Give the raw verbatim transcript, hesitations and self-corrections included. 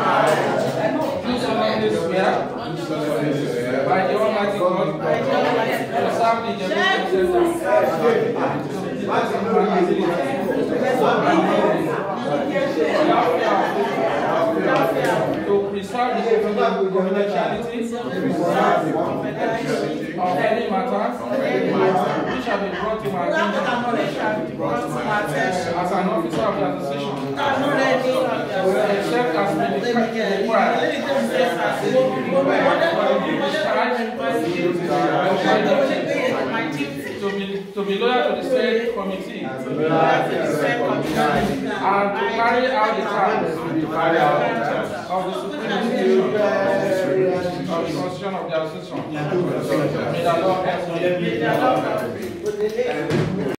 Do solemnly swear by the Almighty God to serve the to preserve the confidentiality of any matter which shall be brought to my attention as an officer of the association, except as may be required to be to be loyal to the said committee and to carry out the tasks of the supreme institution of the constitution of the association. May the Lord help me.